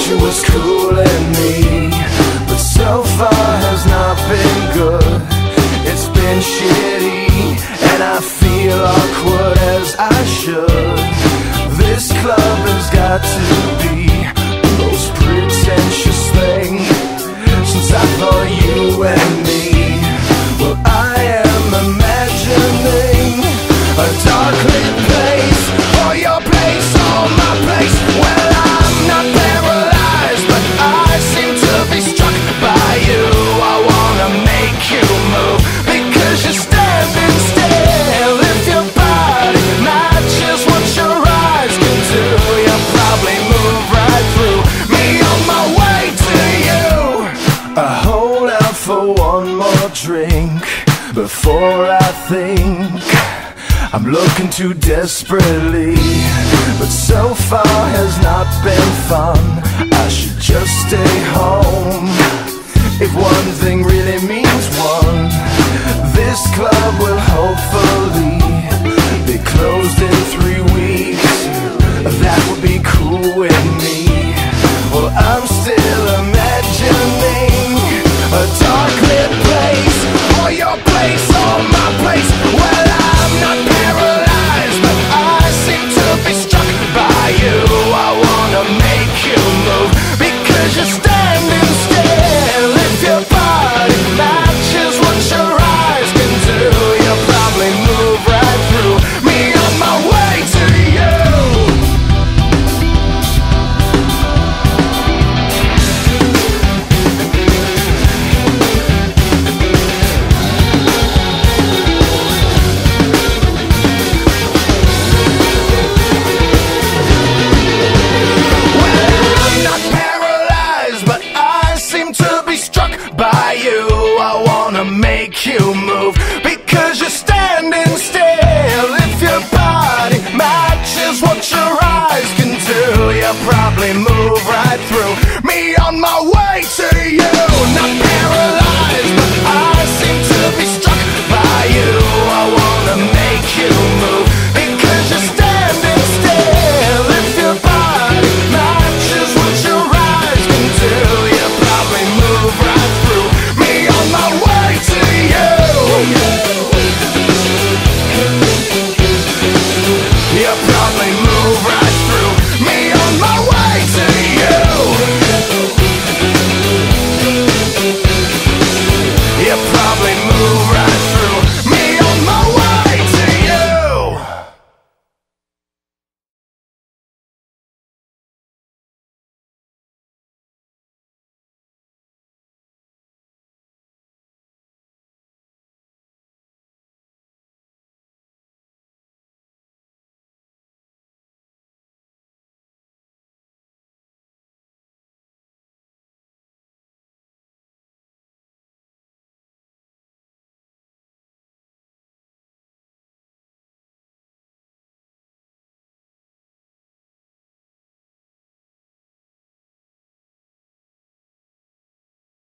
she was cooling me, but so far has not been good. It's been shitty, and I feel awkward as I should. This club has got to be the most pretentious thing since I thought you and me. Well, I am imagining a dark lit place, or your place, or my place. Well, I'm not paralyzed, but I seem to be struck by you. I wanna make you move, because you're standing still. If your body matches what your eyes can do, you'll probably move right through me on my way to you. I hold out for one more drink before I think I'm looking too desperately, but so far has not been fun. I should just stay home. If one thing really means one, this club will hopefully be closed in 3 weeks. That would be cool with me. Well, I'm still imagining a dark lit place, or your place, or my place. Well, I'm not paralyzed, but I seem to be struck by you. I wanna make you move, because you're standing still. If your body matches what your eyes can do, you'll probably move right through me on my way to you. Make you move, because you're standing still. If your body matches what your eyes can do, you'll probably move right through me on my way to you. Not